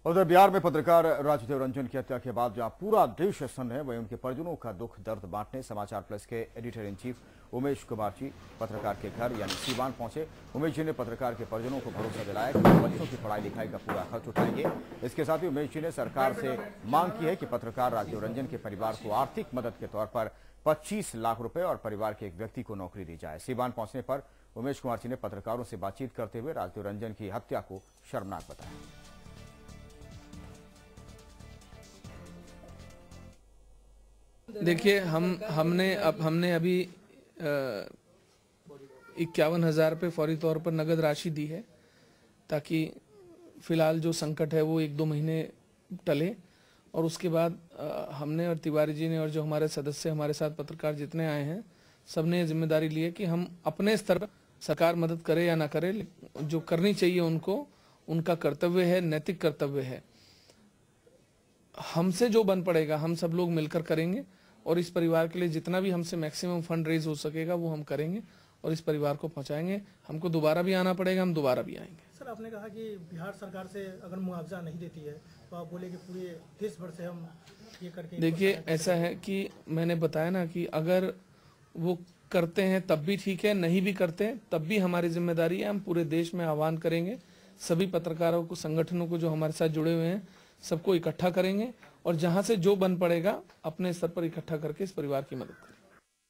उधर बिहार में पत्रकार राजदेव रंजन की हत्या के बाद जहां पूरा देश सन्न है, वहीं उनके परिजनों का दुख दर्द बांटने समाचार प्लस के editor in chief Umesh Kumar ji पत्रकार के घर यानी सीवान पहुंचे। उमेश जी ने पत्रकार के परिजनों को भरोसा दिलाया कि वो बच्चों की पढ़ाई लिखाई का पूरा खर्च उठाएंगे। इसके साथ ही उमेश जी ने सरकार से मांग की है कि पत्रकार राजदेव रंजन के परिवार को आर्थिक मदद के तौर पर 25 लाख रुपए और परिवार के एक व्यक्ति को नौकरी दी जाए। सीवान पहुंचने पर उमेश कुमार जी ने पत्रकारों से बातचीत करते हुए राजदेव रंजन की हत्या को शर्मनाक बताया। देखिए, हमने अभी 51,000 रुपये फौरी तौर पर नगद राशि दी है ताकि फिलहाल जो संकट है वो 1-2 महीने टले। और उसके बाद हमने और तिवारी जी ने और जो हमारे सदस्य, हमारे साथ पत्रकार जितने आए हैं, सबने जिम्मेदारी ली है कि हम अपने स्तर पर सरकार मदद करे या ना करे, जो करनी चाहिए उनको, उनका कर्तव्य है, नैतिक कर्तव्य है। हमसे जो बन पड़ेगा हम सब लोग मिलकर करेंगे और इस परिवार के लिए जितना भी हमसे मैक्सिमम फंड रेज हो सकेगा वो हम करेंगे और इस परिवार को पहुंचाएंगे। हमको दोबारा भी आना पड़ेगा, हम दोबारा भी आएंगे। सर, आपने कहा कि बिहार सरकार से अगर मुआवजा नहीं देती है तो आप बोले कि पूरे देश भर से हम ये करके। देखिए, ऐसा है कि मैंने बताया ना कि अगर वो करते हैं तब भी ठीक है, नहीं भी करते हैं तब भी हमारी जिम्मेदारी है। हम पूरे देश में आह्वान करेंगे, सभी पत्रकारों को, संगठनों को जो हमारे साथ जुड़े हुए हैं, सबको इकट्ठा करेंगे और जहां से जो बन पड़ेगा अपने स्तर पर इकट्ठा करके इस परिवार की मदद करेंगे।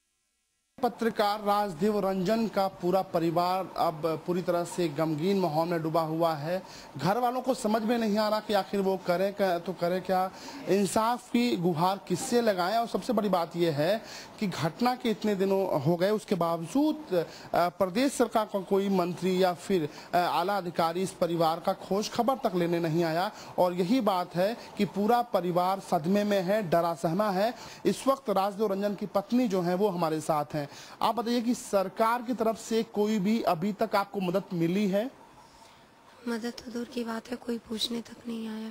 पत्रकार राजदेव रंजन का पूरा परिवार अब पूरी तरह से गमगीन माहौल में डूबा हुआ है। घर वालों को समझ में नहीं आ रहा कि आखिर वो करें तो करें क्या, इंसाफ की गुहार किससे लगाएं। और सबसे बड़ी बात यह है कि घटना के इतने दिनों हो गए, उसके बावजूद प्रदेश सरकार का कोई मंत्री या फिर आला अधिकारी इस परिवार का खोज खबर तक लेने नहीं आया। और यही बात है कि पूरा परिवार सदमे में है, डरा सहमा है। इस वक्त राजदेव रंजन की पत्नी जो है वो हमारे साथ हैं। आप बताइए कि सरकार की तरफ से कोई भी अभी तक आपको मदद मिली है? मदद तो दूर की बात है, कोई पूछने तक नहीं आया।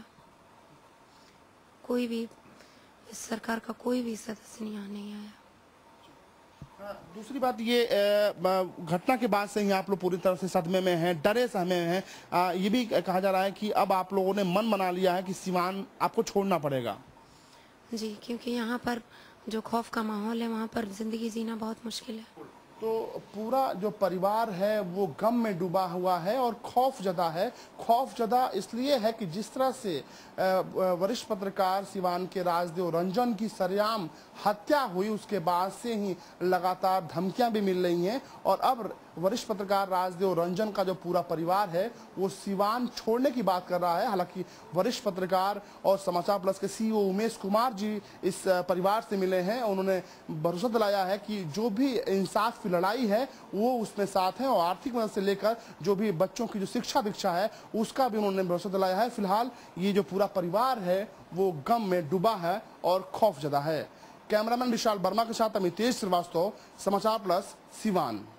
कोई भी इस सरकार का कोई भी सदस्य नहीं आया। दूसरी बात ये, घटना के बाद से ही आप लोग पूरी तरह से सदमे में हैं, डरे सहमे हैं। ये भी कहा जा रहा है कि अब आप लोगों ने मन बना लिया है कि सीवान आपको छोड़ना पड़ेगा। जी, क्योंकि यहाँ पर जो खौफ का माहौल है, वहाँ पर जिंदगी जीना बहुत मुश्किल है। तो पूरा जो परिवार है वो गम में डूबा हुआ है और खौफजदा है। खौफजदा इसलिए है कि जिस तरह से वरिष्ठ पत्रकार सिवान के राजदेव रंजन की सरेआम हत्या हुई, उसके बाद से ही लगातार धमकियां भी मिल रही हैं। और अब वरिष्ठ पत्रकार राजदेव रंजन का जो पूरा परिवार है वो सिवान छोड़ने की बात कर रहा है। हालांकि वरिष्ठ पत्रकार और समाचार प्लस के CEO उमेश कुमार जी इस परिवार से मिले हैं। उन्होंने भरोसा दिलाया है कि जो भी इंसाफ की लड़ाई है वो उसमें साथ है और आर्थिक मदद से लेकर जो भी बच्चों की जो शिक्षा दीक्षा है उसका भी उन्होंने भरोसा दिलाया है। फिलहाल ये जो पूरा परिवार है वो गम में डूबा है और खौफजदा है। कैमरामैन विशाल वर्मा के साथ अमितेश श्रीवास्तव, समाचार प्लस, सिवान।